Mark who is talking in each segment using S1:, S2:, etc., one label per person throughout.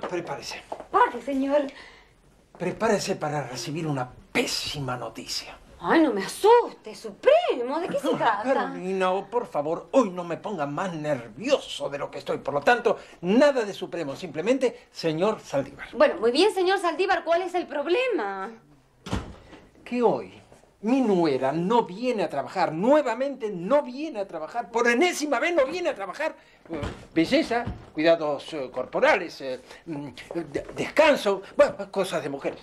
S1: Prepárese.
S2: ¿Para qué, señor?
S1: Prepárese para recibir una pésima noticia.
S2: Ay, no me asuste, Supremo. ¿De qué se trata?
S1: Carolina, por favor, hoy no me ponga más nervioso de lo que estoy. Por lo tanto, nada de Supremo, simplemente señor Saldívar.
S2: Bueno, muy bien, señor Saldívar, ¿cuál es el problema?
S1: Que hoy mi nuera no viene a trabajar, nuevamente no viene a trabajar, por enésima vez no viene a trabajar. Belleza, cuidados corporales, descanso, bueno, cosas de mujeres.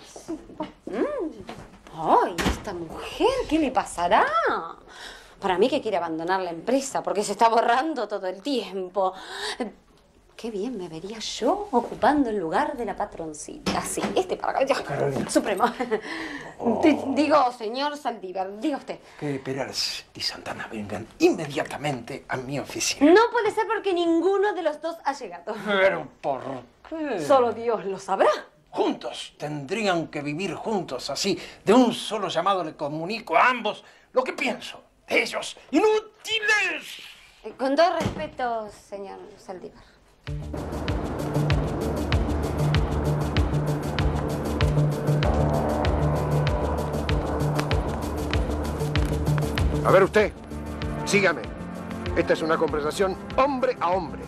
S2: Ay, esta mujer, ¿qué le pasará? Para mí que quiere abandonar la empresa porque se está borrando todo el tiempo. Qué bien me vería yo ocupando el lugar de la patroncita. Sí, para acá.
S1: Carolina.
S2: Supremo. Digo, señor Saldívar, diga usted.
S1: Que Perales y Santana vengan inmediatamente a mi oficina.
S2: No puede ser porque ninguno de los dos ha llegado.
S1: Pero ¿por qué?
S2: Solo Dios lo sabrá.
S1: Juntos, tendrían que vivir juntos, así. De un solo llamado le comunico a ambos lo que pienso de ellos. ¡Inútiles!
S2: Con todo respeto, señor Saldívar.
S3: A ver usted, sígame. Esta es una conversación hombre a hombre.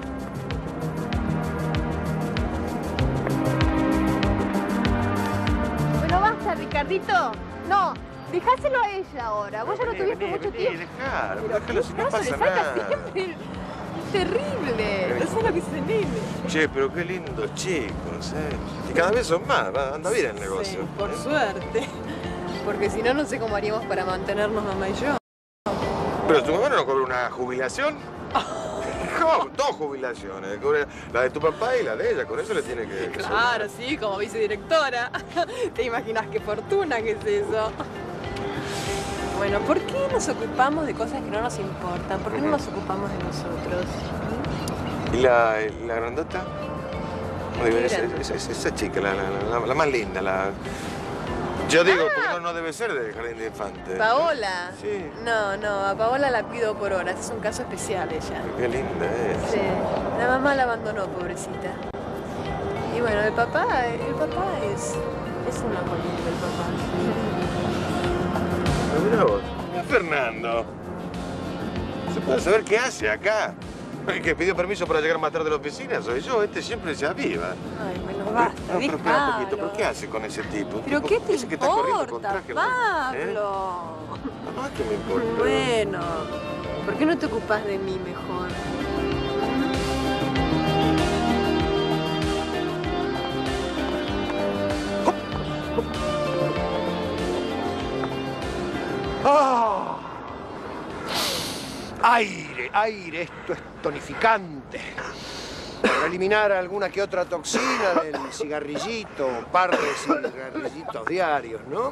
S4: Bueno, basta, Ricardito. No, dejáselo a ella ahora. Vos ya lo tuviste mucho tiempo.
S5: Déjalo si no pasa nada.
S4: Siempre. Terrible. No sé lo que es el nene.
S5: Che, pero qué lindos chicos, ¿eh? Y cada vez son más, anda bien el negocio.
S4: Sí, por suerte. Porque si no, no sé cómo haríamos para mantenernos mamá y yo.
S5: ¿Pero tu mamá no cobra una jubilación? ¿Cómo? Dos jubilaciones. Cobra la de tu papá y la de ella. Con eso le tiene que...
S4: Claro, sí, como vicedirectora. ¿Te imaginas qué fortuna que es eso? Bueno, ¿por qué nos ocupamos de cosas que no nos importan? ¿Por qué no nos ocupamos de nosotros?
S5: ¿Y la grandota? No, digo, esa chica, la más linda, la... Yo digo, porque no debe ser de jardín de infantes.
S4: ¿Paola?
S5: Sí.
S4: No, a Paola la cuido por horas. Es un caso especial ella.
S5: Qué linda es.
S4: Sí, la mamá la abandonó, pobrecita. Y bueno, el papá es una columna, el papá.
S5: Pero mirá vos, Fernando. ¿Se puede saber qué hace acá? El que pidió permiso para llegar más tarde a la oficina soy yo. Este siempre se aviva.
S4: Ay, bueno, basta,
S5: pero espera un poquito.
S4: déjalo.
S5: ¿Pero qué hace con ese tipo?
S4: ¿Pero qué te
S5: Ese que está corriendo con
S4: importa,
S5: traje,
S4: Pablo?
S5: Ah, ¿qué me importa?
S4: Bueno, ¿por qué no te ocupas de mí mejor?
S3: ¡Ah! Aire, esto es tonificante. Para eliminar alguna que otra toxina del cigarrillito, un par de cigarrillitos diarios, ¿no?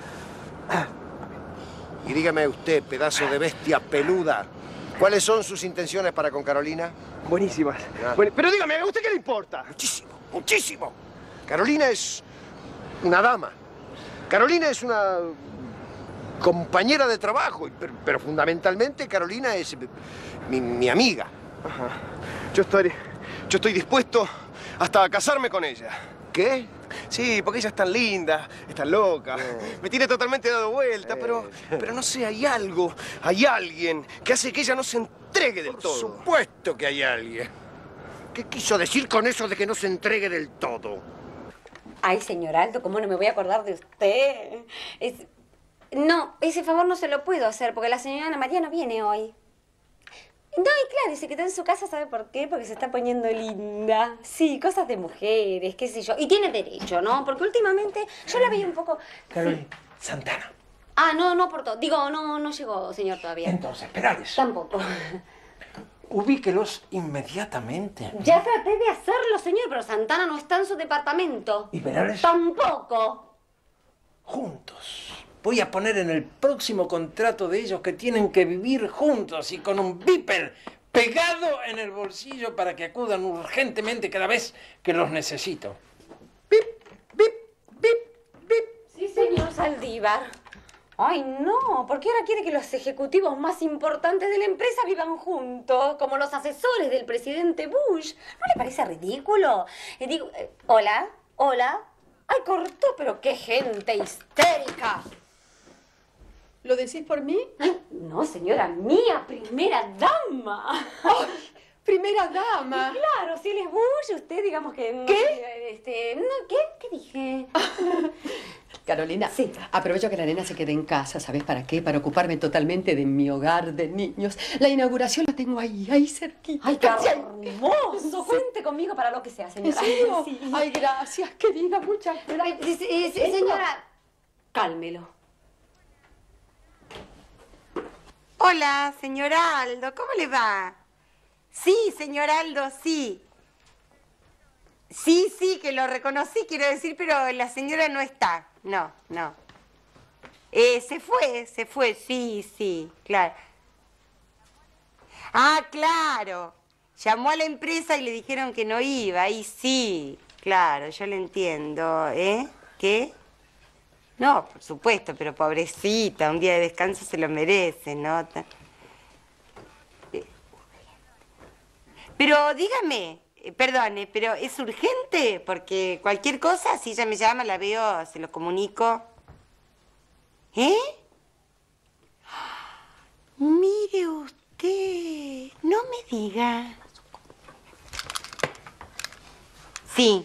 S3: Y dígame usted, pedazo de bestia peluda, ¿cuáles son sus intenciones para con Carolina?
S6: Buenísimas.
S3: Ah.
S6: Pero dígame, ¿a usted qué le importa?
S3: Muchísimo. Carolina es una dama. Carolina es una compañera de trabajo, pero fundamentalmente Carolina es mi amiga.
S6: Ajá. Yo estoy dispuesto hasta a casarme con ella.
S3: ¿Qué?
S6: Sí, porque ella es tan linda, es tan loca. Me tiene totalmente dado vuelta, pero no sé, hay algo, hay alguien que hace que ella no se entregue del todo.
S3: Por supuesto que hay alguien. ¿Qué quiso decir con eso de que no se entregue del todo?
S2: Ay, señor Aldo, ¿cómo no me voy a acordar de usted? No, ese favor no se lo puedo hacer porque la señora Ana María no viene hoy. No, y claro, se quedó en su casa, ¿sabe por qué? Porque se está poniendo linda. Sí, cosas de mujeres, qué sé yo. Y tiene derecho, ¿no? Porque últimamente yo la veía un poco...
S1: Carolina, Santana.
S2: Ah, no aportó. Digo, no llegó, señor, todavía.
S1: Entonces, Perales.
S2: Tampoco.
S1: Ubíquelos inmediatamente.
S2: Ya traté de hacerlo, señor, pero Santana no está en su departamento.
S1: ¿Y Perales?
S2: Tampoco.
S1: Juntos. Voy a poner en el próximo contrato de ellos que tienen que vivir juntos y con un beeper pegado en el bolsillo para que acudan urgentemente cada vez que los necesito. Bip, bip, bip, bip.
S2: Sí, señor Saldívar. Ay, no, porque ahora quiere que los ejecutivos más importantes de la empresa vivan juntos, como los asesores del presidente Bush. ¿No le parece ridículo? Digo, hola, hola. Ay, cortó, pero qué gente histérica.
S4: ¿Lo decís por mí?
S2: Ay, no, señora mía, primera dama.
S4: Ay, primera dama.
S2: Claro, si él es Bush, usted digamos que... No,
S4: ¿Qué?
S2: No, ¿qué? ¿Qué dije?
S4: Carolina,
S2: Sí.
S4: aprovecho que la nena se quede en casa, ¿sabes para qué? Para ocuparme totalmente de mi hogar de niños. La inauguración la tengo ahí cerquita.
S2: ¡Ay, qué hermoso! Cuente conmigo para lo que sea,
S4: ¿En
S2: señora.
S4: serio?
S2: Sí.
S4: Ay, gracias, querida, muchas gracias.
S2: Señora, cálmelo.
S7: Hola, señor Aldo, ¿cómo le va? Sí, señor Aldo, sí. Sí, que lo reconocí, quiero decir, pero la señora no está. No. Se fue, sí, claro. Ah, claro. Llamó a la empresa y le dijeron que no iba, y sí, claro, yo lo entiendo, ¿eh? ¿Qué? No, por supuesto, pero pobrecita, un día de descanso se lo merece, ¿no? Pero dígame, perdone, pero ¿es urgente? Porque cualquier cosa, si ella me llama, la veo, se lo comunico. ¿Eh? Mire usted, no me diga. Sí.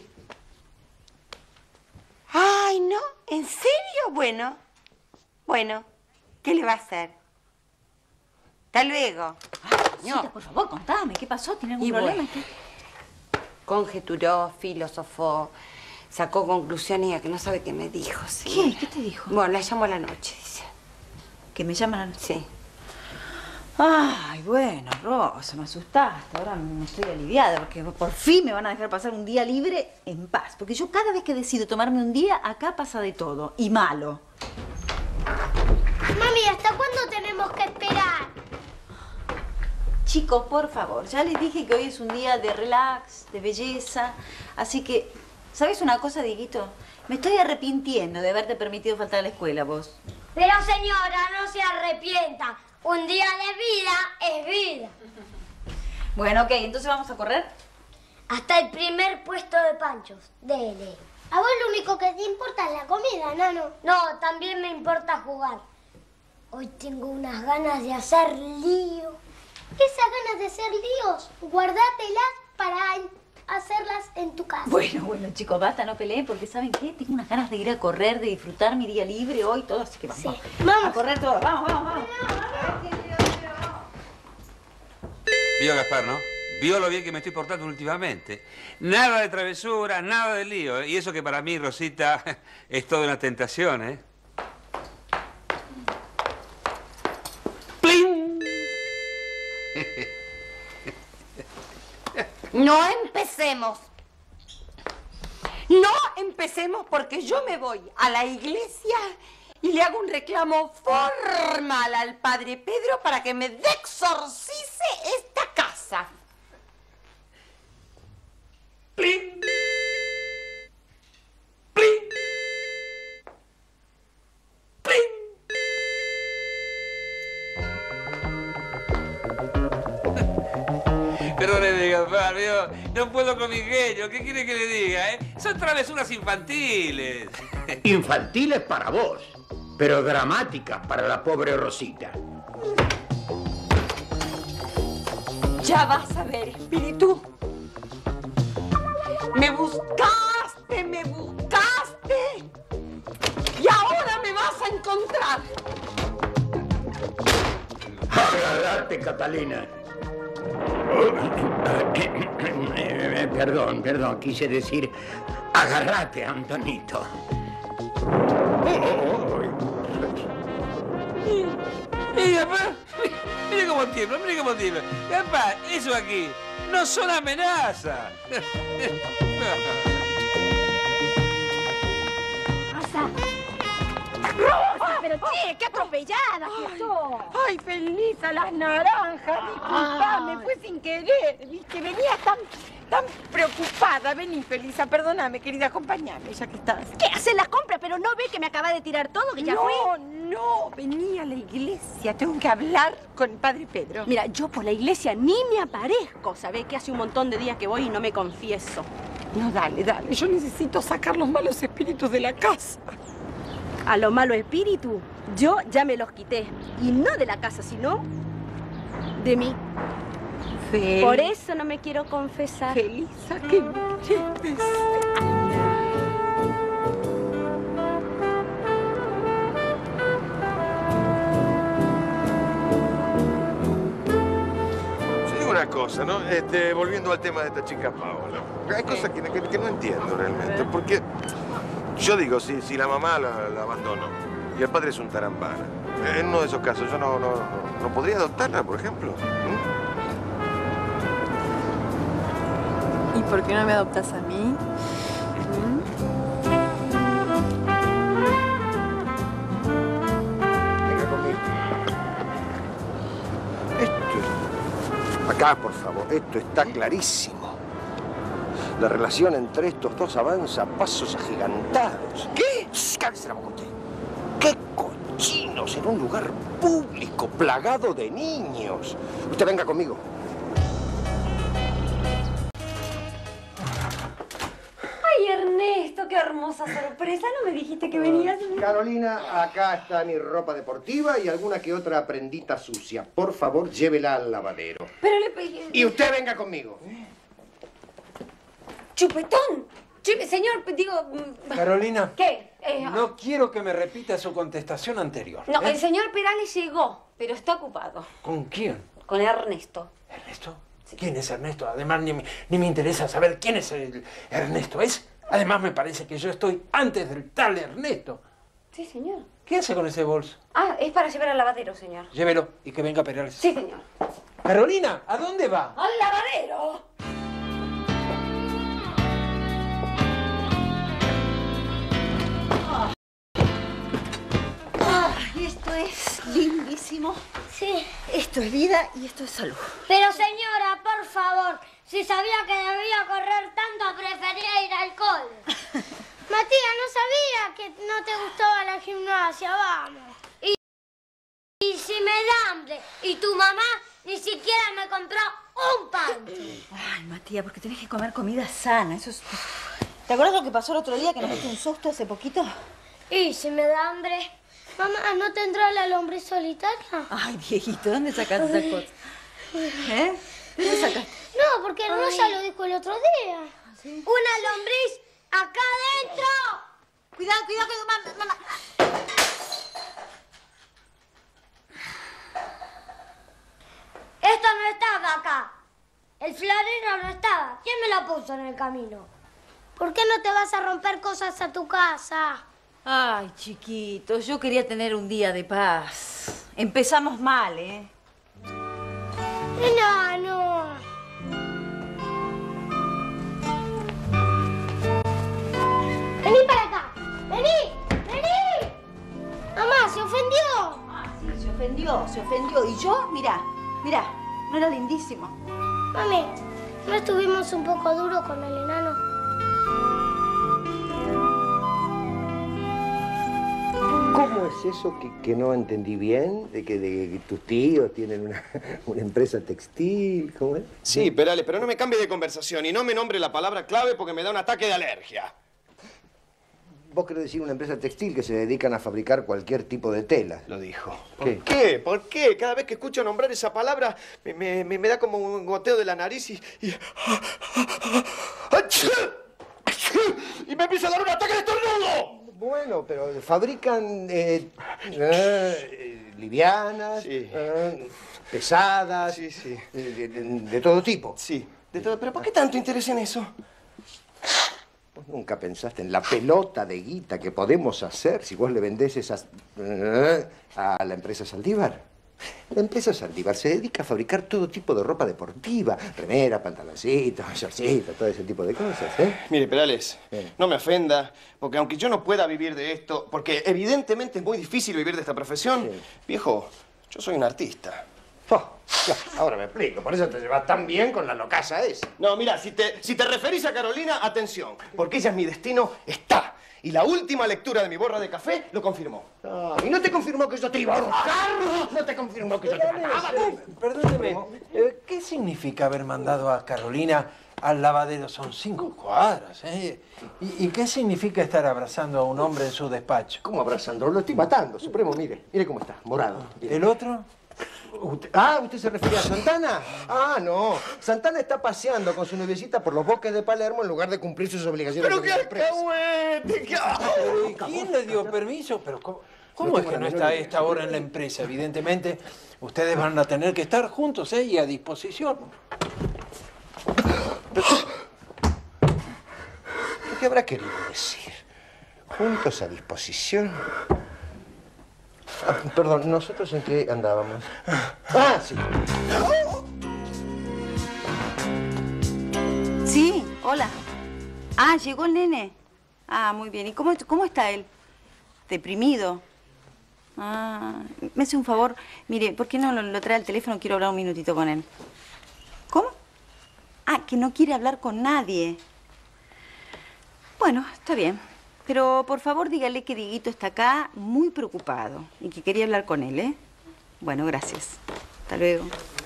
S7: Ay, no, ¿en serio? Bueno, ¿qué le va a hacer? Hasta luego.
S8: Rosita, por favor, contame, ¿qué pasó? ¿Tiene algún problema?
S7: Conjeturó, filosofó, sacó conclusiones y a que no sabe qué me dijo. Sí.
S8: ¿Qué te dijo?
S7: Bueno, la llamo a la noche, dice.
S8: ¿Que me llaman?
S7: Sí.
S8: Ay, bueno, Rosa, me asustaste. Ahora me estoy aliviada porque por fin me van a dejar pasar un día libre en paz. Porque yo cada vez que decido tomarme un día, acá pasa de todo. Y malo.
S9: Mami, ¿hasta cuándo tenemos que esperar?
S8: Chicos, por favor, ya les dije que hoy es un día de relax, de belleza. Así que, ¿sabes una cosa, Dieguito? Me estoy arrepintiendo de haberte permitido faltar a la escuela, vos.
S9: Pero señora, no se arrepienta. Un día de vida es vida.
S8: Bueno, ok, entonces vamos a correr.
S9: Hasta el primer puesto de panchos. Dele. A vos lo único que te importa es la comida, Nano. No, también me importa jugar. Hoy tengo unas ganas de hacer lío. Esas ganas de hacer líos, guárdatelas para hacerlas en tu casa.
S8: Bueno, chicos, basta, no peleen, porque ¿saben qué? Tengo unas ganas de ir a correr, de disfrutar mi día libre hoy, todo, así que vamos.
S9: Sí. Vamos.
S8: A correr todos, vamos.
S10: Vio, Gaspar, ¿no? Vio lo bien que me estoy portando últimamente. Nada de travesura, nada de lío, ¿eh? Y eso que para mí, Rosita, es toda una tentación, ¿eh? ¡Pling!
S7: No empecemos. No empecemos porque yo me voy a la iglesia y le hago un reclamo formal al padre Pedro para que me exorcice esta casa.
S10: ¡Pling! ¡Pling! ¡Pling! Perdóneme, Gaspar, ¿vio? No puedo con mi genio. ¿Qué quiere que le diga, eh? Son travesuras infantiles.
S11: Infantiles para vos, pero dramáticas para la pobre Rosita.
S7: Ya vas a ver, espíritu. Me buscaste y ahora me vas a encontrar.
S11: Agárrate, Catalina. Perdón, quise decir agárrate, Antonito.
S10: Gaspar, mire cómo tiembla, Gaspar, eso aquí no son amenazas.
S9: Rosa, pero che, qué atropellada que sos.
S7: Ay, feliz a las naranjas, disculpame, fue sin querer, viste, venía tan preocupada.
S12: nada, vení, Felisa, perdóname, querida, acompáñame, ya que estás.
S13: ¿Qué? ¿Hacer las compras? Pero no ve que me acaba de tirar todo, que ya
S12: no,
S13: fue.
S12: No, vení a la iglesia, tengo que hablar con el padre Pedro.
S13: Mira, yo por la iglesia ni me aparezco, ¿sabés? Que hace un montón de días que voy y no me confieso.
S12: No, dale, yo necesito sacar los malos espíritus de la casa.
S13: A los malos espíritus, yo ya me los quité. Y no de la casa, sino de mí.
S12: Fel.
S13: Por eso no me quiero confesar.
S12: Felisa, que
S5: Una cosa, ¿no? Volviendo al tema de esta chica Paola. Hay cosas que no entiendo realmente. Porque yo digo, si la mamá la abandonó y el padre es un tarambana, en uno de esos casos yo no podría adoptarla, por ejemplo.
S4: ¿Y por qué no me adoptas a mí?
S3: Venga conmigo. Acá, por favor, esto está clarísimo. La relación entre estos dos avanza a pasos agigantados. ¿Qué? Cállese la boca usted. ¡Qué cochinos en un lugar público, plagado de niños! Usted venga conmigo.
S2: Ay, Ernesto, qué hermosa sorpresa. ¿No me dijiste que venías?
S3: Carolina, acá está mi ropa deportiva y alguna que otra prendita sucia. Por favor, llévela al lavadero.
S2: Pero le pedí...
S3: Y usted venga conmigo.
S2: ¡Chupetón! Señor, digo...
S1: Carolina.
S2: ¿Qué?
S1: No quiero que me repita su contestación anterior.
S2: No, el señor Perales llegó, pero está ocupado.
S1: ¿Con quién?
S2: Con Ernesto.
S1: ¿Ernesto? ¿Quién es Ernesto? Además, ni me interesa saber quién es el Ernesto. Además, me parece que yo estoy antes del tal Ernesto.
S2: Sí, señor.
S1: ¿Qué hace con ese bolso?
S2: Ah, es para llevar al lavadero, señor.
S1: Llévelo y que venga Perales.
S2: Sí, señor.
S1: Carolina, ¿a dónde va?
S2: ¡Al lavadero!
S8: Esto es lindísimo.
S9: Sí.
S8: Esto es vida y esto es salud.
S9: Pero señora, por favor, si sabía que debía correr tanto, prefería ir al cole. Matías, no sabía que no te gustaba la gimnasia, vamos. Y si me da hambre y tu mamá ni siquiera me compró un pan.
S8: Ay, Matías, porque tenés que comer comida sana. Eso es... ¿Te acuerdas lo que pasó el otro día que nos diste un susto hace poquito?
S9: Y si me da hambre... Mamá, ¿no tendrá la lombriz solitaria?
S8: Ay, viejito, ¿dónde sacaste esas cosas? ¿Eh? ¿Dónde sacaste?
S9: No, porque Rosa lo dijo el otro día. ¿Sí? ¡Una lombriz acá adentro!
S8: Cuidado, cuidado, mamá.
S9: Esto no estaba acá. El florero no estaba. ¿Quién me lo puso en el camino? ¿Por qué no te vas a romper cosas a tu casa?
S8: Ay, chiquito, yo quería tener un día de paz. Empezamos mal, ¿eh?
S9: No. Vení para acá. Vení. Mamá, ¿se ofendió?
S8: Ah, sí, se ofendió. Y yo, mirá, ¿no era lindísimo?
S9: Mami, ¿no estuvimos un poco duros con el enano?
S3: ¿Cómo es eso que no entendí bien? De que tus tíos tienen una empresa textil, ¿cómo es?
S6: Sí, Perales, pero no me cambie de conversación y no me nombre la palabra clave porque me da un ataque de alergia.
S3: Vos querés decir una empresa textil que se dedican a fabricar cualquier tipo de tela.
S6: Lo dijo.
S3: ¿Qué?
S6: ¿Por qué? ¿Por qué? Cada vez que escucho nombrar esa palabra me da como un goteo de la nariz y me empieza a dar un ataque de estornudo.
S3: Bueno, pero fabrican livianas,
S6: sí.
S3: Pesadas,
S6: sí.
S3: De todo tipo.
S6: Sí, de todo. ¿Pero por qué tanto interés en eso?
S3: Vos nunca pensaste en la pelota de guita que podemos hacer si vos le vendés esas a la empresa Saldívar. La empresa Saldívar se dedica a fabricar todo tipo de ropa deportiva. Remera, pantaloncitos, shortcitos, todo ese tipo de cosas, ¿eh?
S6: Mire, Perales, no me ofenda, porque aunque yo no pueda vivir de esto, porque evidentemente es muy difícil vivir de esta profesión, viejo, yo soy un artista.
S3: Ahora me explico, por eso te llevas tan bien con la locaza esa.
S6: No, mira, si te referís a Carolina, atención, porque ella es mi destino, está. Y la última lectura de mi borra de café lo confirmó.
S3: ¿Y no te confirmó que yo te iba a ahorcar? ¿No te confirmó que yo te mataba?
S1: Perdóneme, ¿qué significa haber mandado a Carolina al lavadero? Son 5 cuadras, ¿eh? ¿Y qué significa estar abrazando a un hombre en su despacho?
S3: ¿Cómo abrazando? Lo estoy matando, Supremo, mire cómo está, morado. Mire.
S1: ¿El otro?
S3: ¿Usted se refiere a Santana? No. Santana está paseando con su noviecita por los bosques de Palermo en lugar de cumplir sus obligaciones.
S6: ¡Pero qué alcahuete!
S1: ¿Quién le dio permiso? Pero ¿cómo es que no está a esta hora en la empresa? Evidentemente, ustedes van a tener que estar juntos, ¿eh? Y a disposición.
S3: ¿Qué habrá querido decir? ¿Juntos a disposición? Perdón, ¿nosotros en qué andábamos? Sí.
S8: Sí, hola. Llegó el nene. Muy bien. ¿Y cómo está él? ¿Deprimido? Me hace un favor. Mire, ¿por qué no lo trae al teléfono? Quiero hablar un minutito con él. ¿Cómo? Que no quiere hablar con nadie. Bueno, está bien. Pero, por favor, dígale que Dieguito está acá muy preocupado y que quería hablar con él, ¿eh? Bueno, gracias. Hasta luego.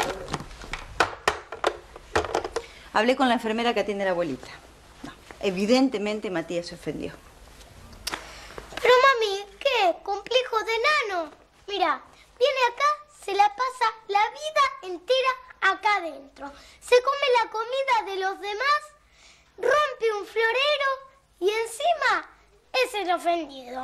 S8: Hablé con la enfermera que atiende a la abuelita. No, evidentemente Matías se ofendió.
S9: Pero, mami, ¿qué? Complejo de nano. Mira, viene acá, se la pasa la vida entera acá adentro. Se come la comida de los demás, rompe un florero y encima es el ofendido.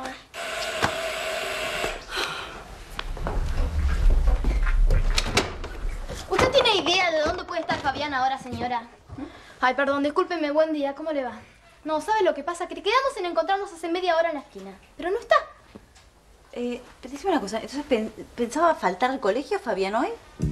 S14: ¿Usted tiene idea de dónde puede estar Fabián ahora, señora? Ay, perdón, discúlpeme, buen día, ¿cómo le va? No, ¿sabe lo que pasa? Que quedamos en encontrarnos hace media hora en la esquina, pero no está.
S8: Pero dígame una cosa, ¿entonces pensaba faltar al colegio Fabián hoy?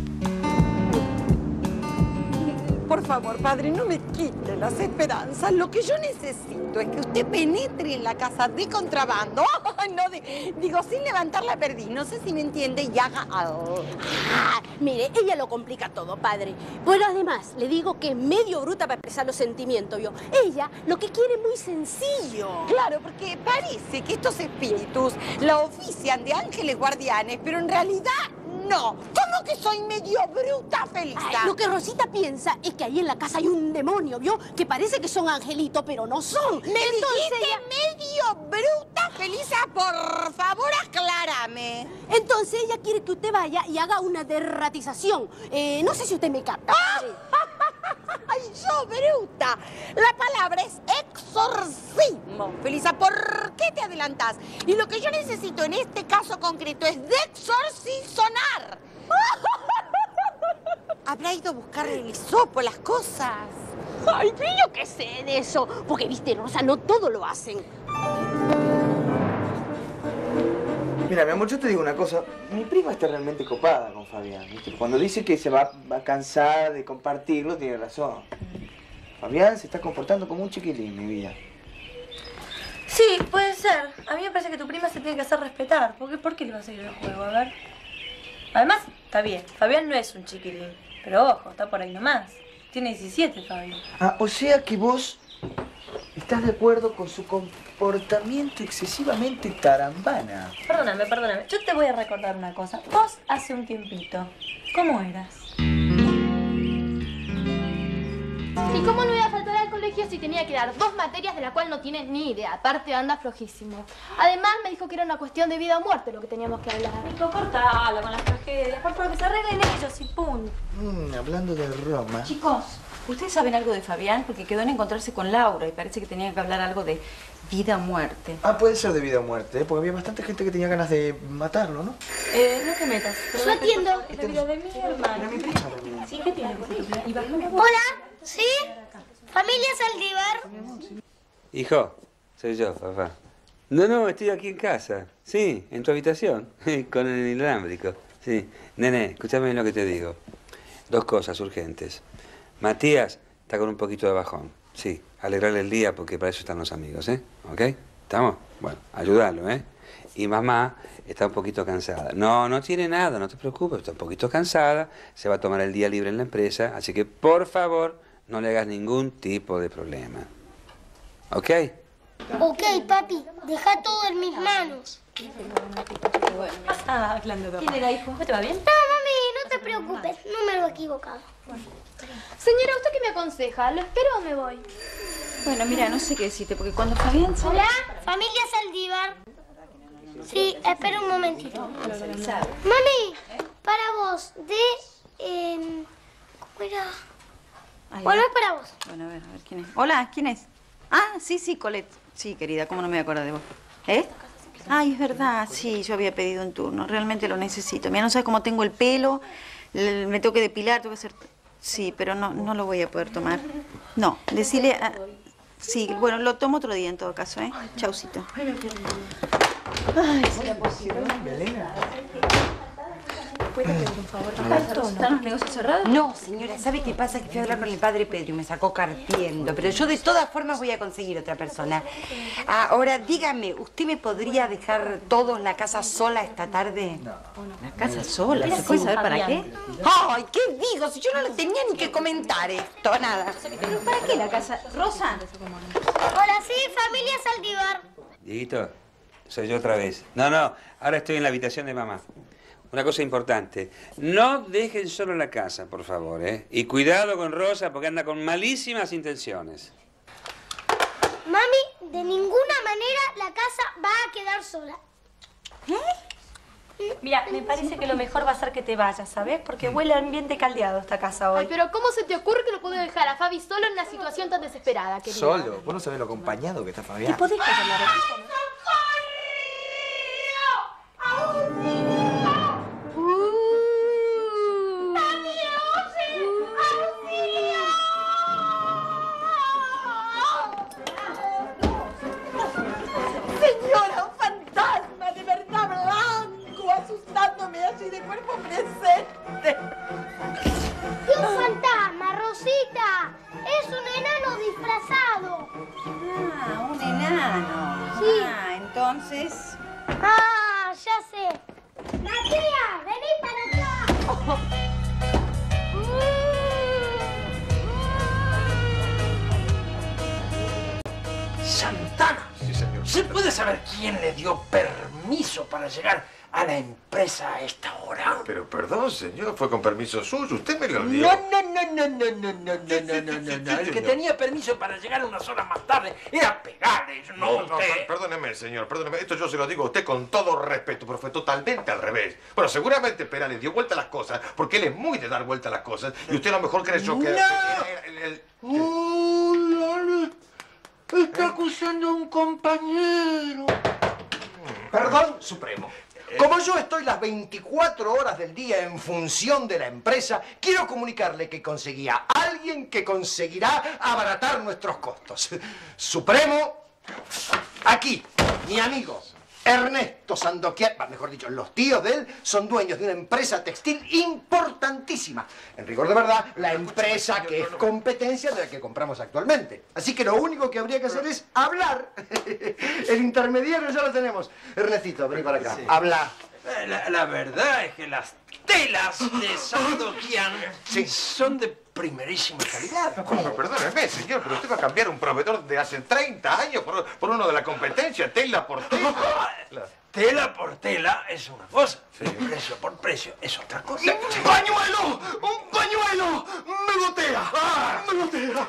S12: Por favor, padre, no me quite las esperanzas. Lo que yo necesito es que usted penetre en la casa de contrabando. Digo, sin levantar la perdiz. No sé si me entiende y haga algo.
S13: Mire, ella lo complica todo, padre. Pero además, le digo que es medio bruta para expresar los sentimientos, ¿vio? Ella lo que quiere es muy sencillo.
S12: Claro, porque parece que estos espíritus la ofician de ángeles guardianes, pero en realidad no. ¿Cómo que soy medio bruta, Felisa?
S13: Lo que Rosita piensa es que ahí en la casa hay un demonio, ¿vio? Que parece que son angelitos, pero no son.
S12: ¿Me dijiste medio bruta, Felisa? Por favor, aclárame.
S13: Entonces ella quiere que usted vaya y haga una derratización. No sé si usted me capta.
S12: ¡Ay, yo, bruta! La palabra es exorcismo. Felisa, ¿por qué te adelantás? Y lo que yo necesito en este caso concreto es de exorcizonar. ¿Habrá ido a buscar el hisopo, las cosas?
S13: Ay, pero yo qué sé de eso. Porque, viste, Rosa, no todo lo hacen.
S15: Mira, mi amor, yo te digo una cosa. Mi prima está realmente copada con Fabián, ¿viste? Cuando dice que se va a cansar de compartirlo, tiene razón. Fabián se está comportando como un chiquilín, mi vida.
S16: Sí, puede ser. A mí me parece que tu prima se tiene que hacer respetar. ¿Por qué le va a seguir el juego? A ver. Además, está bien. Fabián no es un chiquilín. Pero ojo, está por ahí nomás. Tiene 17, Fabián.
S15: O sea que vos estás de acuerdo con su comportamiento excesivamente tarambana.
S16: Perdóname. Yo te voy a recordar una cosa. Vos hace un tiempito, ¿cómo eras?
S14: ¿Y cómo no iba a faltar al colegio si tenía que dar 2 materias de la cual no tiene ni idea? Aparte anda flojísimo. Además me dijo que era una cuestión de vida o muerte lo que teníamos que hablar.
S16: Nico, cortala con las tragedias. Por favor, que se arreglen ellos y punto.
S15: Hablando de Roma.
S8: Chicos, ¿ustedes saben algo de Fabián? Porque quedó en encontrarse con Laura y parece que tenían que hablar algo de vida o muerte.
S15: Puede ser de vida o muerte, porque había bastante gente que tenía ganas de matarlo, ¿no?
S16: No te metas.
S14: Yo atiendo.
S16: Es la vida de mi hermana. Sí, ¿qué tiene?
S9: Hola, ¿sí? ¿Familia Saldívar?
S10: Hijo, soy yo, papá. No, estoy aquí en casa. Sí, en tu habitación, con el inalámbrico. Sí. Nene, escúchame bien lo que te digo. 2 cosas urgentes. Matías está con un poquito de bajón. Sí, alegrarle el día porque para eso están los amigos, ¿eh? ¿Ok? ¿Estamos? Bueno, ayúdalo, ¿eh? Y mamá está un poquito cansada. No tiene nada, no te preocupes, está un poquito cansada, se va a tomar el día libre en la empresa, así que por favor no le hagas ningún tipo de problema. ¿Ok?
S9: Ok, papi, deja todo en mis manos.
S16: ¿Quién era, hijo? ¿No te va bien?
S9: No, mami, no te preocupes, no me lo he equivocado.
S14: Señora, ¿usted qué me aconseja? ¿Lo espero o me voy?
S8: Bueno, mira, no sé qué decirte, porque cuando Fabián se...
S9: Hola, familia Saldívar. Sí, espera un momentito. Mami, para vos, ¿cómo era? Bueno, es para vos.
S8: Bueno, a ver, ¿quién es? Hola, ¿quién es? Ah, sí, Colette. Sí, querida, ¿cómo no me voy a acordar de vos? ¿Eh? Ay, es verdad, sí, yo había pedido un turno, realmente lo necesito. Mira, no sabes cómo tengo el pelo, me tengo que depilar, tengo que hacer... Sí, pero no lo voy a poder tomar. No, decirle a... Sí, bueno, lo tomo otro día en todo caso, ¿eh? Chaucito. Ay, ¿sería posible?
S16: ¿Puede pedir un favor?
S8: ¿Están los negocios cerrados?
S7: No, señora, ¿sabe qué pasa? Que fui a hablar con el padre Pedro y me sacó carpiendo. Pero yo de todas formas voy a conseguir otra persona. Ahora, dígame, ¿usted me podría dejar todos la casa sola esta tarde?
S8: No. ¿La casa sola? ¿Se puede saber para qué?
S7: Ay, ¿qué digo? Si yo no le tenía ni que comentar esto, nada.
S8: ¿Pero para qué la casa? Rosa.
S9: Hola, sí, familia Saldívar.
S10: Dieguito, soy yo otra vez. No, ahora estoy en la habitación de mamá. Una cosa importante, no dejen solo la casa, por favor, ¿eh? Y cuidado con Rosa porque anda con malísimas intenciones.
S9: Mami, de ninguna manera la casa va a quedar sola.
S16: Mira, me parece que lo mejor va a ser que te vayas, ¿sabes? Porque huele a ambiente caldeado esta casa hoy.
S14: Ay, pero ¿cómo se te ocurre que lo puedo dejar a Fabi solo en una situación tan desesperada, querida?
S15: Solo, vos no sabés lo acompañado que está Fabián.
S16: ¿Te podés callar la boca?
S12: Señora, un fantasma de verdad blanco, asustándome así de cuerpo presente.
S9: ¡Y un fantasma, Rosita! ¡Es un enano disfrazado!
S8: Ah, un enano.
S9: Sí.
S8: Ah, entonces...
S9: ¡Ah, ya sé! ¡Matías, vení para acá!
S1: ¡Santana!
S5: Sí, señor.
S1: ¿Se puede saber quién le dio permiso para llegar a la empresa a esta hora?
S5: Pero perdón, señor, fue con permiso suyo. Usted me lo dio.
S1: No. El que tenía permiso para llegar unas horas más tarde era Pegales, no usted.
S5: Perdóneme, señor, perdóneme. Esto yo se lo digo a usted con todo respeto, pero fue totalmente al revés. Bueno, seguramente Perales dio vuelta a las cosas, porque él es muy de dar vuelta a las cosas, y usted a lo mejor creyó que...
S1: Está acusando a un compañero.
S3: Perdón supremo. Como yo estoy las 24 horas del día en función de la empresa, quiero comunicarle que conseguí a alguien que conseguirá abaratar nuestros costos. Supremo, aquí, mi amigo Ernesto Sandoquier, mejor dicho, los tíos de él son dueños de una empresa textil importantísima. En rigor de verdad, la empresa que es competencia de la que compramos actualmente. Así que lo único que habría que hacer es hablar. El intermediario ya lo tenemos. Ernestito, vení para acá.
S1: Sí.
S3: Habla.
S1: La verdad es que las telas de Sandoquian son de primerísima calidad.
S5: ¿Cómo? Perdóneme, señor, pero usted va a cambiar un proveedor de hace 30 años por uno de la competencia, tela por tela.
S1: Tela por tela es una cosa, precio por precio es otra cosa.
S3: ¡Pañuelo! ¡Un pañuelo! ¡Me gotea! ¡Me gotea!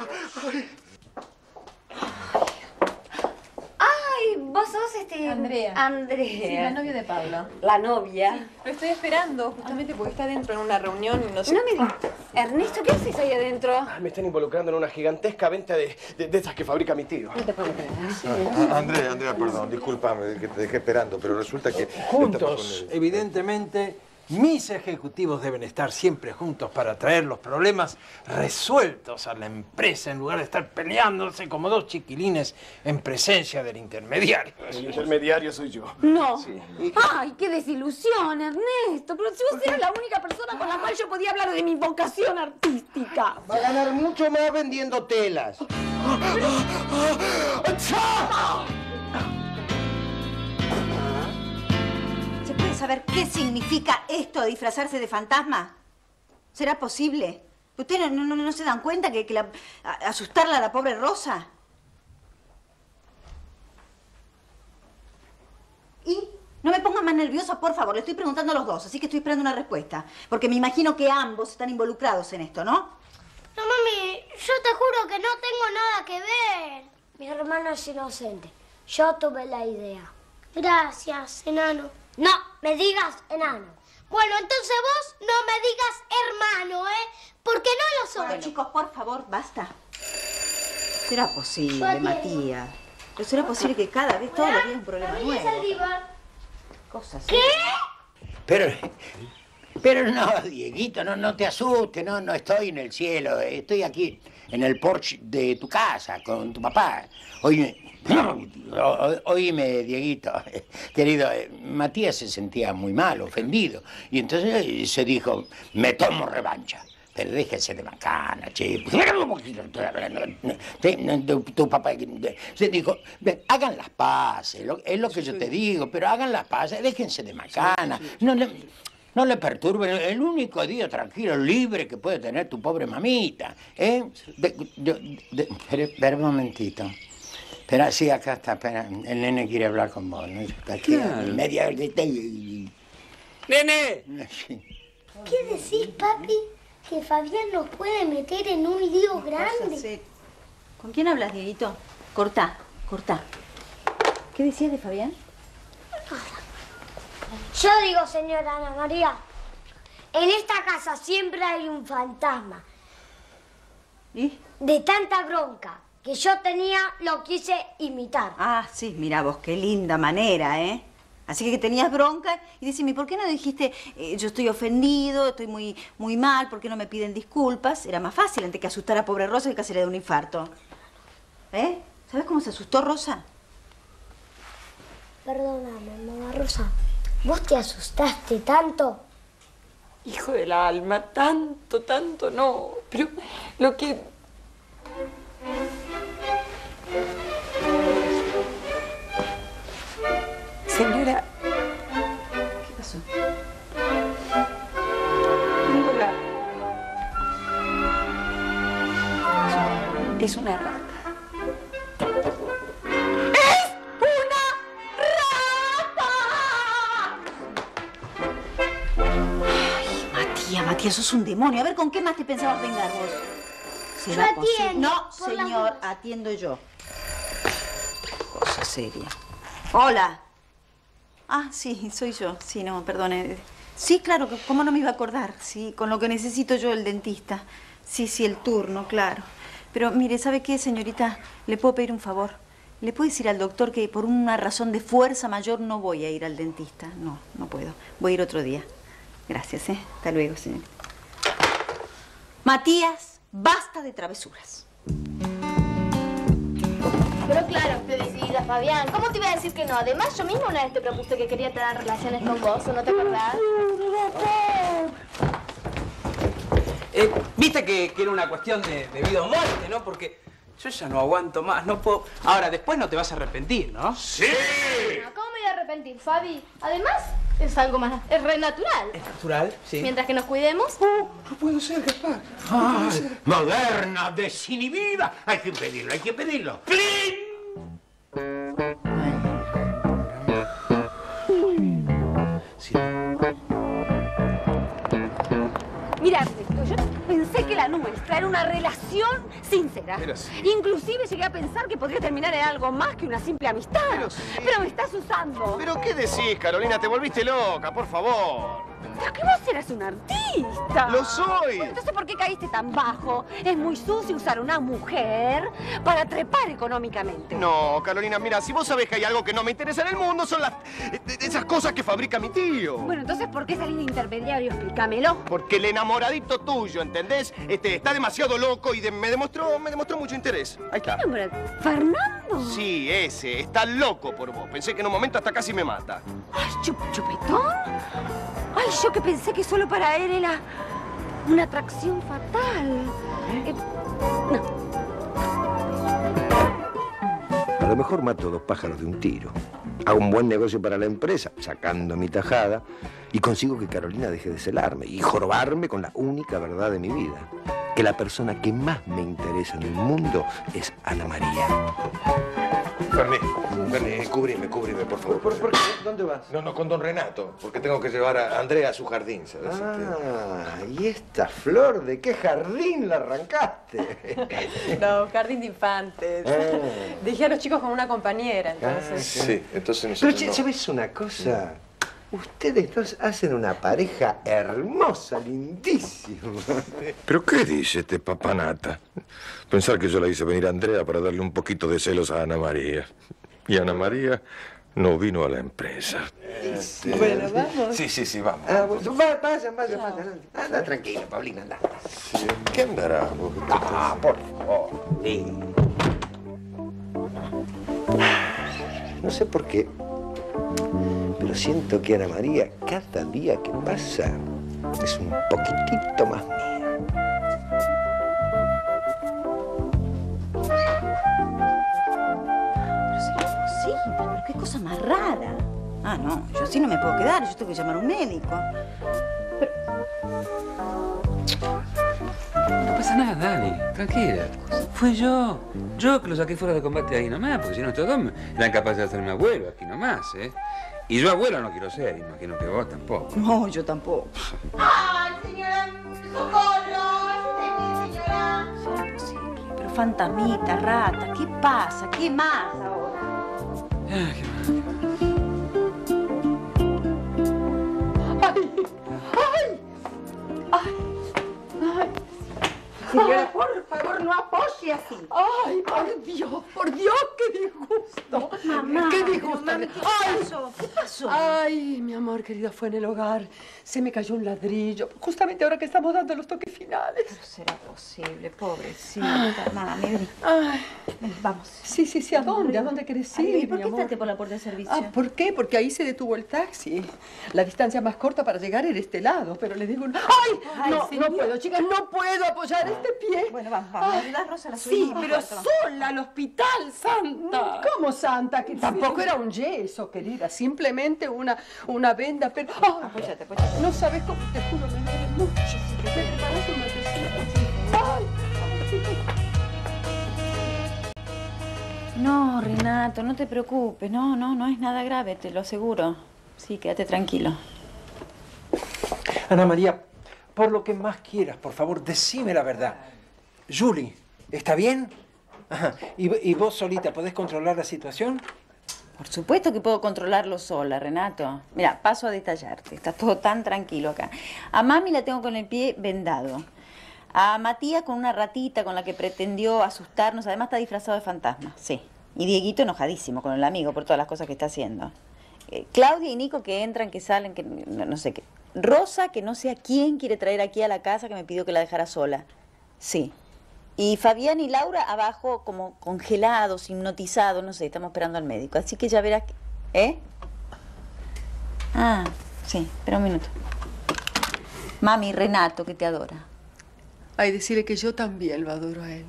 S2: Ay, vos sos
S16: Andrea.
S2: Andrea.
S16: Sí, la novia de Pablo.
S2: La novia.
S16: Lo estoy esperando, justamente porque está dentro en una reunión y no sé...
S2: No me digas. Ernesto, ¿qué haces ahí adentro?
S6: Me están involucrando en una gigantesca venta de esas que fabrica mi tío.
S2: No te puedo creer.
S5: Andrea, perdón, discúlpame que te dejé esperando, pero resulta que...
S1: Juntos, evidentemente, mis ejecutivos deben estar siempre juntos para traer los problemas resueltos a la empresa en lugar de estar peleándose como dos chiquilines en presencia del intermediario.
S6: El intermediario soy yo.
S2: No.
S6: Sí.
S2: Ay, qué desilusión, Ernesto. Pero si vos eras la única persona con la cual yo podía hablar de mi vocación artística.
S3: Va a ganar mucho más vendiendo telas.
S8: saber qué significa esto de disfrazarse de fantasma? ¿Será posible? ¿Ustedes no se dan cuenta que asustarla a la pobre Rosa? ¿Y? No me pongan más nerviosa, por favor. Le estoy preguntando a los dos, así que estoy esperando una respuesta. Porque me imagino que ambos están involucrados en esto, ¿no?
S9: No, mami, yo te juro que no tengo nada que ver. Mi hermano es inocente. Yo tuve la idea. Gracias, enano. No me digas enano. Bueno, entonces vos no me digas hermano, ¿eh? Porque no lo soy.
S8: Bueno, chicos, por favor, basta. ¿Será posible, Matías? ¿Pero será posible que cada vez, todos los días, un problema nuevo? Cosas.
S9: ¿Qué?
S11: Pero no, Dieguito, no te asustes, no estoy en el cielo, estoy aquí en el porche de tu casa con tu papá. Oíme, Dieguito, querido, Matías se sentía muy mal, ofendido, y entonces se dijo, me tomo revancha. Pero déjense de macana, che. Tu papá se dijo, hagan las paces, es lo que yo te digo, pero hagan las paces, déjense de macana. No le perturben, el único día tranquilo, libre que puede tener tu pobre mamita. Espera un momentito. Espera, sí, acá está, espera. El nene quiere hablar con vos, ¿no? Aquí,
S10: claro.
S11: Media...
S10: ¡Nene!
S9: ¿Qué decís, papi? Que Fabián nos puede meter en un lío grande.
S8: ¿Con quién hablas, Dieguito? Cortá. ¿Qué decías de Fabián?
S9: Yo digo, señora Ana María, en esta casa siempre hay un fantasma.
S8: ¿Y?
S9: De tanta bronca que yo tenía, lo quise imitar.
S8: Ah, sí, mira vos, qué linda manera, ¿eh? Así que tenías bronca y decime, ¿por qué no dijiste, yo estoy ofendido, estoy muy mal, ¿por qué no me piden disculpas? Era más fácil antes que asustar a pobre Rosa que casi le dé un infarto. ¿Eh? ¿Sabes cómo se asustó Rosa?
S9: Perdóname, mamá Rosa. ¿Vos te asustaste tanto?
S16: Hijo del alma, tanto no. Pero lo que... Señora...
S8: ¿Qué pasó?
S16: Hola. Es una rata.
S8: Matías, sos un demonio. A ver, ¿con qué más te pensabas vengar vos?
S9: Yo atiendo.
S8: No, señor, atiendo yo. Cosa seria. Hola. Ah, sí, soy yo. Sí, no, perdone. Sí, claro, ¿cómo no me iba a acordar? Sí, con lo que necesito yo, el dentista. Sí, el turno, claro. Pero, mire, ¿sabe qué, señorita? ¿Le puedo pedir un favor? ¿Le puedo decir al doctor que por una razón de fuerza mayor no voy a ir al dentista? No puedo. Voy a ir otro día. Gracias, ¿eh? Hasta luego, señorita. Matías, basta de travesuras.
S14: Pero claro, estoy decidida, Fabián. ¿Cómo te iba a decir que no? Además, yo misma una vez te propuse que quería tener relaciones con vos, ¿o no te acordás?
S17: Viste que era una cuestión de vida o muerte, ¿no? Porque yo ya no aguanto más, no puedo... Ahora, después no te vas a arrepentir, ¿no?
S5: ¡Sí!
S14: ¿Cómo me voy a arrepentir, Fabi? Además, es algo más... es re natural.
S17: Es natural, sí.
S14: Mientras que nos cuidemos...
S17: No puedo ser capaz.
S11: Ay, moderna, desinhibida. Hay que pedirlo. ¡Plin!
S13: Mira, yo pensé que la nuestra era una relación sincera.
S6: Pero sí.
S13: Inclusive llegué a pensar que podría terminar en algo más que una simple amistad. Pero me estás usando.
S6: ¿Pero qué decís, Carolina? Te volviste loca, por favor.
S13: Pero que vos eras un artista.
S6: ¡Lo soy!
S13: Bueno, entonces, ¿por qué caíste tan bajo? Es muy sucio usar una mujer para trepar económicamente.
S6: No, Carolina, mira, si vos sabés que hay algo que no me interesa en el mundo, son esas cosas que fabrica mi tío.
S13: Bueno, entonces, ¿por qué salís de intermediario? Explícamelo.
S6: Porque el enamoradito tuyo, ¿entendés? Está demasiado loco y me demostró mucho interés. Ahí está.
S13: ¿Fernando?
S6: Sí, ese. Está loco por vos. Pensé que en un momento hasta casi me mata.
S13: Ay, chupetón. Ay, yo que pensé que solo para él era una atracción fatal. No.
S3: A lo mejor mato 2 pájaros de un tiro. Hago un buen negocio para la empresa, sacando mi tajada, y consigo que Carolina deje de celarme y jorobarme con la única verdad de mi vida. Que la persona que más me interesa en el mundo es Ana María. Fermín, cúbrime, por favor.
S15: ¿Por qué? ¿Dónde vas?
S5: No, con don Renato, porque tengo que llevar a Andrea a su jardín, ¿sabes?
S3: ¿Y esta flor de qué jardín la arrancaste?
S4: No, jardín de infantes. Dejé a los chicos con una compañera, entonces.
S5: Sí, entonces nosotros
S3: Pero, ¿sabes una cosa? Ustedes dos hacen una pareja hermosa, lindísima.
S5: ¿Pero qué dice este papanata? Pensar que yo la hice venir a Andrea para darle un poquito de celos a Ana María. Y Ana María no vino a la empresa.
S3: Sí.
S15: Bueno, vamos.
S5: Sí, vamos.
S3: Vaya. Anda tranquila, Paulina, anda.
S5: Sí. ¿Qué andará vos?
S3: Por favor. Sí. No sé por qué, pero siento que Ana María, cada día que pasa, es un poquitito más mía.
S8: Pero será posible, pero qué cosa más rara. Ah, no, yo así no me puedo quedar, yo tengo que llamar a un médico.
S10: No pasa nada, Dani, tranquila. Fue yo que lo saqué fuera de combate ahí nomás, porque si no todos eran capaces de hacerme abuelo aquí nomás, ¿eh? Y yo abuelo no quiero ser, imagino que vos tampoco.
S8: No, yo tampoco.
S12: ¡Ay, señora! ¡Socorro! ¡Ayúdeme, señora!
S8: Será posible, pero fantasmita, rata, ¿qué pasa? ¿Qué más ahora?
S12: Señora, por favor, no apoye así.
S16: ¡Ay, por Dios, qué disgusto!
S8: Mamá,
S16: ¡Qué disgusto!
S8: ¿qué pasó? ¿Qué pasó?
S16: Ay, mi amor querido, fue en el hogar. Se me cayó un ladrillo, justamente ahora que estamos dando los toques finales.
S8: Pero será posible, pobrecita. Mami, vení.
S16: Ay.
S8: Vení, vamos.
S16: Sí, ¿a dónde? ¿A dónde querés ir,
S8: ¿Y por
S16: mi
S8: qué
S16: amor?
S8: entraste por la puerta de servicio?
S16: Ah, ¿por qué? Porque ahí se detuvo el taxi. La distancia más corta para llegar era este lado, pero le digo... ¡Ay! No puedo, chicas, no puedo apoyar este pie.
S8: Bueno, vamos. ¿Me ayudas, Rosa? La
S16: Sí,
S8: subimos
S16: pero
S8: al cuarto, vamos.
S16: sola al hospital, Santa. ¿Cómo Santa? Que tampoco era un yeso, querida. Simplemente una venda, pero... ¡Ay!
S8: Apóyate.
S16: No sabes cómo, te juro, me duele mucho. ¿Me preparas una tecita? ¡Ay!
S8: No, Renato, no te preocupes. No es nada grave, te lo aseguro. Sí, quédate tranquilo.
S1: Ana María, por lo que más quieras, por favor, decime la verdad. Julie, ¿está bien? Ajá. ¿Y vos solita podés controlar la situación?
S8: Por supuesto que puedo controlarlo sola, Renato. Mira, paso a detallarte. Está todo tan tranquilo acá. A Mami la tengo con el pie vendado. A Matías con una ratita con la que pretendió asustarnos. Además está disfrazado de fantasma, sí. Y Dieguito enojadísimo con el amigo por todas las cosas que está haciendo. Claudia y Nico que entran, que salen, que no sé qué. Rosa, que no sé a quién quiere traer aquí a la casa, que me pidió que la dejara sola. Sí. Y Fabián y Laura abajo como congelados, hipnotizados, no sé, estamos esperando al médico. Así que ya verás que... ¿Eh? Ah, sí, espera un minuto. Mami, Renato, que te adora.
S16: Ay, decirle que yo también lo adoro a él.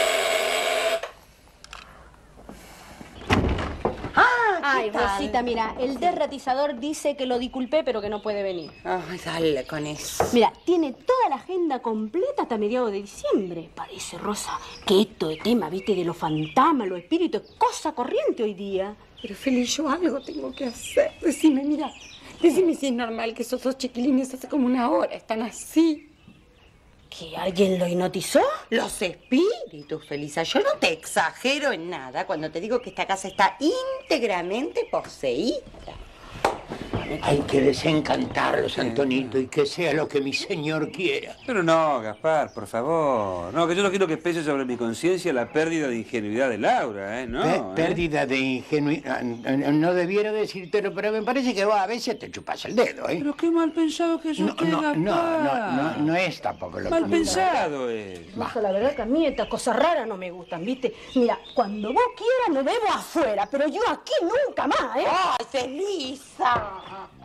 S13: Ay, Rosita, mira, el derratizador dice que lo disculpé, pero que no puede venir.
S7: Ay, dale con eso.
S13: Mira, tiene toda la agenda completa hasta mediados de diciembre. Parece, Rosa, que esto de tema, viste, de los fantasmas, los espíritus, es cosa corriente hoy día.
S12: Pero, Feli, yo algo tengo que hacer. Decime, mira, decime si es normal que esos dos chiquilines hace como una hora están así.
S13: ¿Que alguien lo hipnotizó?
S7: Los espíritus, Felisa. Yo no te exagero en nada cuando te digo que esta casa está íntegramente poseída.
S11: Hay que desencantarlos, Antonito, y que sea lo que mi señor quiera.
S10: Pero no, Gaspar, por favor. No, que yo no quiero que pese sobre mi conciencia la pérdida de ingenuidad de Laura, ¿eh? No.
S11: Pérdida de ingenuidad. No debiera decírtelo, pero me parece que vos a veces te chupas el dedo, ¿eh?
S10: Pero qué mal pensado que sos, Gaspar.
S11: No es tampoco lo que...
S10: Mal pensado es.
S13: Rosa, la verdad que a mí estas cosas raras no me gustan, ¿viste? Mira, cuando vos quieras nos vemos afuera, pero yo aquí nunca más, ¿eh?
S7: ¡Ay, Felisa!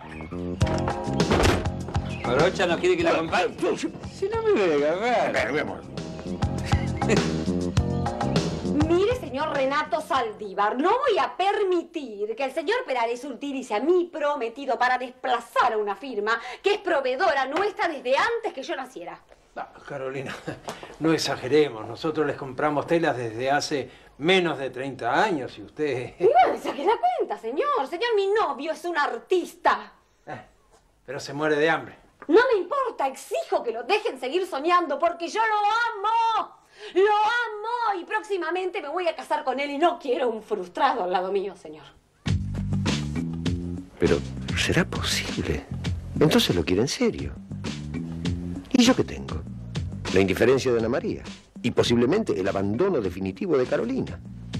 S10: Corocha no quiere que la acompañe. Si no me ve, Gaspar.
S11: A ver, vemos.
S2: Mire, señor Renato Saldívar, no voy a permitir que el señor Perales utilice a mi prometido para desplazar a una firma que es proveedora nuestra desde antes que yo naciera.
S1: No, Carolina, no exageremos. Nosotros les compramos telas desde hace menos de 30 años y usted...
S2: Igual, saque la cuenta, señor. Señor, mi novio es un artista.
S1: Pero se muere de hambre.
S2: No me importa, exijo que lo dejen seguir soñando porque yo lo amo. ¡Lo amo! Y próximamente me voy a casar con él y no quiero un frustrado al lado mío, señor.
S3: Pero, ¿será posible? Entonces lo quiere en serio. ¿Y yo qué tengo? La indiferencia de Ana María. Y posiblemente el abandono definitivo de Carolina.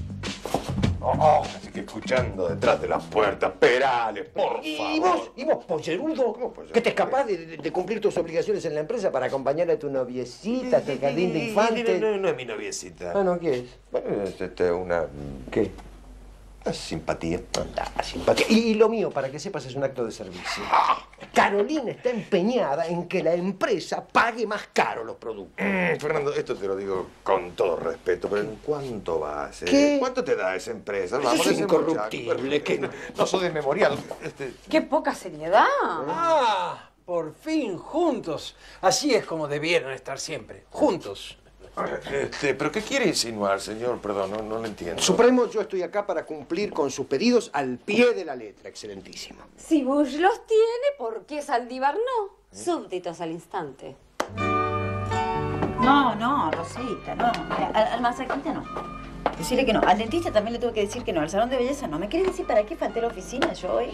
S5: Así que escuchando detrás de las puertas, Perales, por favor.
S3: ¿Y vos, pollerudo? ¿Que te es capaz de cumplir tus obligaciones en la empresa para acompañar a tu noviecita hasta el jardín de infantes?
S5: No es mi noviecita.
S3: Ah, ¿no? ¿Qué es?
S5: Bueno, es una...
S3: ¿Qué?
S5: Una simpatía.
S3: Simpatía. Y lo mío, para que sepas, es un acto de servicio. Carolina está empeñada en que la empresa pague más caro los productos.
S5: Fernando, esto te lo digo con todo respeto, pero ¿en cuánto vas?
S3: ¿Qué?
S5: ¿Cuánto te da esa empresa?
S3: Eso es incorruptible.
S5: No soy desmemoriado.
S2: ¡Qué poca seriedad!
S1: ¡Ah! Por fin, juntos. Así es como debieran estar siempre. Juntos.
S5: ¿Pero qué quiere insinuar, señor? Perdón, no lo entiendo.
S3: Supremo, yo estoy acá para cumplir con sus pedidos al pie de la letra, excelentísimo.
S2: Si Bush los tiene, ¿por qué Saldívar no? Súbditos al instante.
S8: No, Rosita, no. Al masajista no. Decirle que no. Al dentista también le tuve que decir que no. Al salón de belleza no. ¿Me querés decir para qué falté a la oficina yo hoy?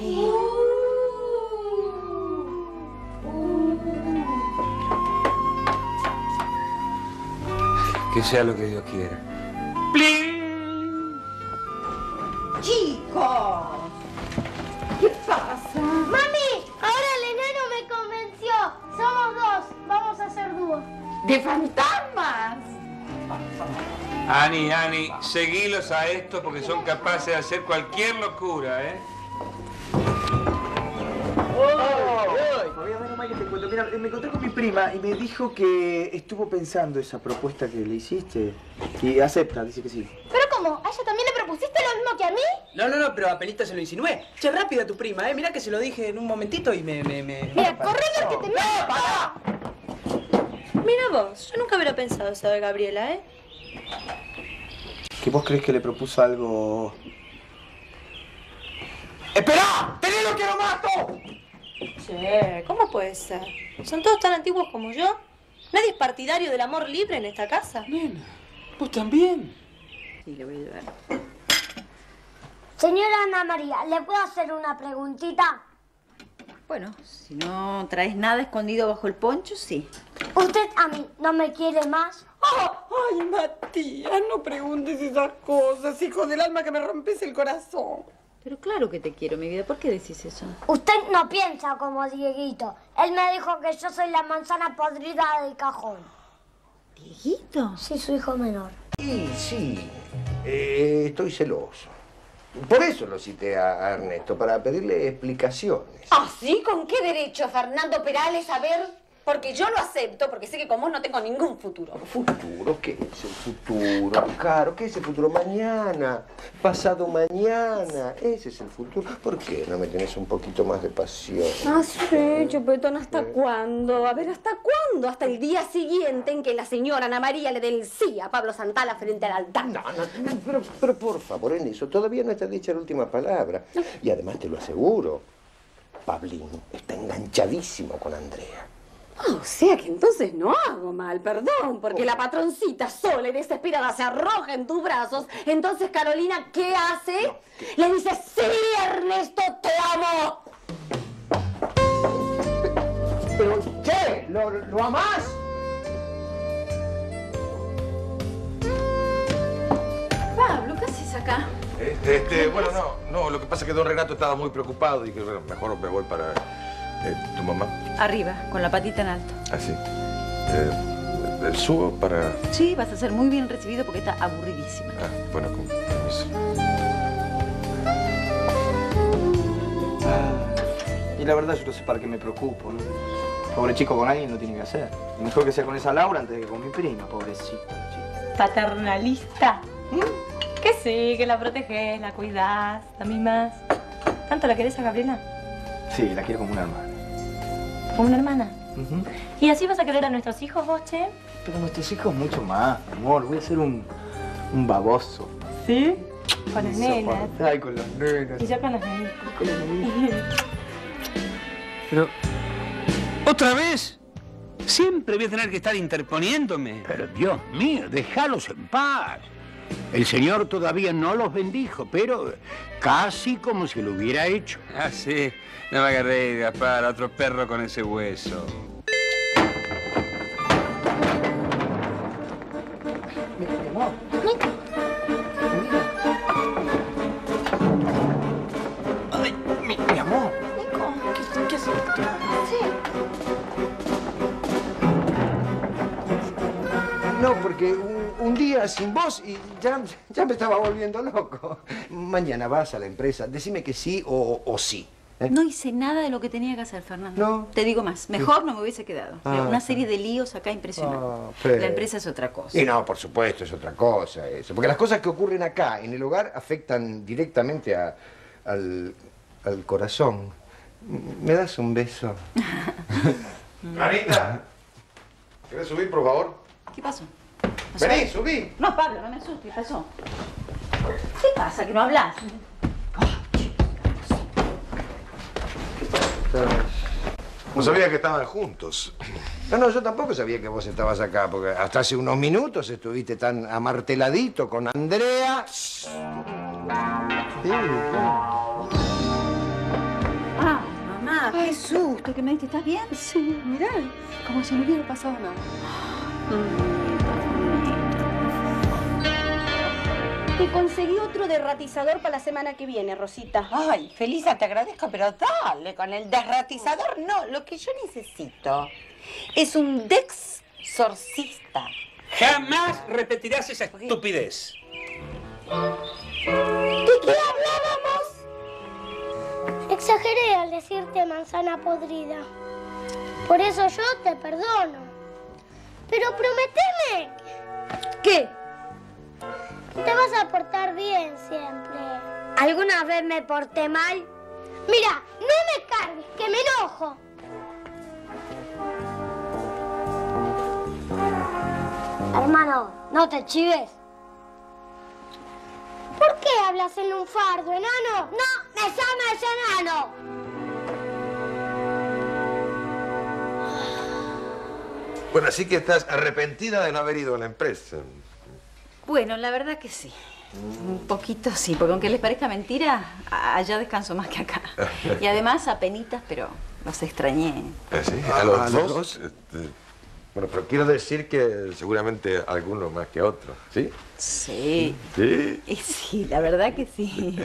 S10: Que sea lo que Dios quiera.
S12: ¡Pling!
S8: ¡Chicos!
S9: ¿Qué pasa? ¡Mami! Ahora el enano me convenció. Somos dos. Vamos a hacer dúo.
S12: ¡De fantasmas!
S10: Ani, seguilos a esto porque son capaces de hacer cualquier locura, ¿eh?
S15: Fabián, menos mal que te cuento. Mira, me encontré con mi prima y me dijo que estuvo pensando esa propuesta que le hiciste y acepta, dice que sí.
S9: ¿Pero cómo? ¿A ella también le propusiste lo mismo que a mí?
S17: No, pero a Pelita se lo insinué. Che, rápida tu prima, Mirá que se lo dije en un momentito y me...
S9: Mira, corre porque te meto.
S16: Mira vos, yo nunca hubiera pensado eso de Gabriela, ¿eh?
S15: ¿Que vos crees que le propuso algo? ¡Esperá! ¡Tenelo que lo mato!
S16: Che, ¿cómo puede ser? ¿Son todos tan antiguos como yo? ¿Nadie es partidario del amor libre en esta casa?
S1: Nena, ¿vos también?
S8: Sí, le voy a llevar.
S9: Señora Ana María, ¿le puedo hacer una preguntita?
S8: Bueno, si no traes nada escondido bajo el poncho, sí.
S9: ¿Usted a mí no me quiere más?
S12: Ay, Matías, no preguntes esas cosas, hijo del alma, que me rompes el corazón.
S8: Pero claro que te quiero, mi vida. ¿Por qué decís eso?
S9: Usted no piensa como Dieguito. Él me dijo que yo soy la manzana podrida del cajón.
S8: ¿Dieguito?
S9: Sí, su hijo menor.
S3: Sí, estoy celoso. Por eso lo cité a Ernesto, para pedirle explicaciones.
S2: ¿Ah, sí? ¿Con qué derecho, Fernando Perales? A ver, porque yo lo acepto, porque sé que con vos no tengo ningún futuro.
S3: ¿Futuro? ¿Qué es el futuro? Caro, ¿qué es el futuro? Mañana, pasado mañana. Ese es el futuro. ¿Por qué no me tenés un poquito más de pasión?
S2: Ah, sí, Chupetón, ¿hasta cuándo? A ver, ¿hasta cuándo? Hasta el día siguiente en que la señora Ana María le dé el sí a Pablo Santana frente al altar.
S3: No, pero por favor, en eso todavía no está dicha la última palabra. Y además te lo aseguro, Pablín está enganchadísimo con Andrea.
S2: O sea que entonces no hago mal, perdón, porque la patroncita sola y desesperada se arroja en tus brazos. Entonces, Carolina, ¿qué hace? Le dice, sí, Ernesto, te amo.
S3: ¿Pero qué? ¿Lo amás?
S8: Pablo, ¿qué haces acá?
S5: Bueno, no, lo que pasa es que don Renato estaba muy preocupado y que, bueno, mejor me voy para... ¿Tu mamá?
S8: Arriba, con la patita en alto.
S5: Ah, sí. ¿El subo para...?
S8: Sí, vas a ser muy bien recibido porque está aburridísima.
S5: Ah, bueno, con permiso.
S15: Y la verdad yo no sé para qué me preocupo, ¿no? Pobre chico con alguien lo tiene que hacer. Y mejor que sea con esa Laura antes que con mi prima, pobrecita.
S12: Paternalista.
S16: sí, que la protegés, la cuidás, la mimás. ¿Tanto la querés a Gabriela?
S15: Sí, la quiero como una hermana.
S16: ¿Como una hermana? ¿Y así vas a querer a nuestros hijos vos, che?
S15: Pero nuestros hijos mucho más, amor. Voy a ser un baboso.
S16: ¿Sí? Con las nenas.
S15: Ay, con las nenas.
S16: Y yo con las nenas.
S15: Con las nenas.
S10: Pero, ¿otra vez? Siempre voy a tener que estar interponiéndome.
S11: Pero Dios mío, déjalos en paz. El Señor todavía no los bendijo, pero casi como si lo hubiera hecho.
S10: Ah, sí. No me hagas reír, Gaspar. Otro perro con ese hueso.
S1: Mi amor. Ay, mi amor. ¿Qué haces? No, porque un día sin vos y ya me estaba volviendo loco. Mañana vas a la empresa. Decime que sí o sí.
S8: No hice nada de lo que tenía que hacer, Fernando.
S1: No.
S8: Te digo más, mejor no me hubiese quedado. Una
S1: sí.
S8: serie de líos acá impresionantes.
S1: Pero...
S8: La empresa es otra cosa.
S3: Y no, por supuesto, es otra cosa eso. Porque las cosas que ocurren acá, en el hogar, afectan directamente al corazón. ¿Me das un beso?
S5: Anita, ¿querés subir, por favor?
S8: ¿Qué pasó?
S3: Vení, subí.
S8: No, Pablo, no me asustes. ¿Qué pasó? ¿Qué pasa? ¿Que no hablas?
S5: No sabía que estaban juntos.
S3: No, yo tampoco sabía que vos estabas acá, porque hasta hace unos minutos estuviste tan amarteladito con Andrea. Sí,
S8: Mamá, qué susto que me diste. ¿Estás bien?
S16: Sí, mirá, como si no hubiera pasado nada.
S13: Te conseguí otro derratizador para la semana que viene, Rosita.
S7: Ay, Felisa, te agradezco, pero dale, con el derratizador no. Lo que yo necesito es un dexorcista.
S10: Jamás repetirás esa estupidez.
S9: ¿De qué hablábamos? Exageré al decirte manzana podrida. Por eso yo te perdono. Pero prométeme.
S13: ¿Qué?
S9: Te vas a portar bien siempre. ¿Alguna vez me porté mal? Mira, no me cargues, que me enojo. Hermano, no te chives. ¿Por qué hablas en un fardo, enano? No, me llamas enano.
S5: Bueno, así que estás arrepentida de no haber ido a la empresa.
S8: Bueno, la verdad que sí. Un poquito sí, porque aunque les parezca mentira, allá descanso más que acá. Y además, apenitas, pero los extrañé.
S5: ¿Sí? ¿A los dos? Bueno, pero quiero decir que seguramente alguno más que otro, ¿sí?
S8: Sí.
S5: ¿Sí?
S8: Y sí, la verdad que sí.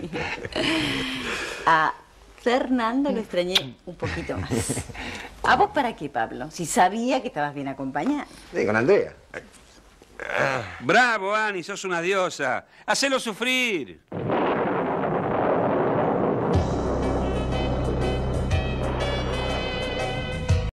S8: A Fernando lo extrañé un poquito más. ¿A vos para qué, Pablo? Si sabía que estabas bien acompañada.
S3: Sí, con Andrea.
S10: Bravo, Ani, sos una diosa. Hacelo sufrir.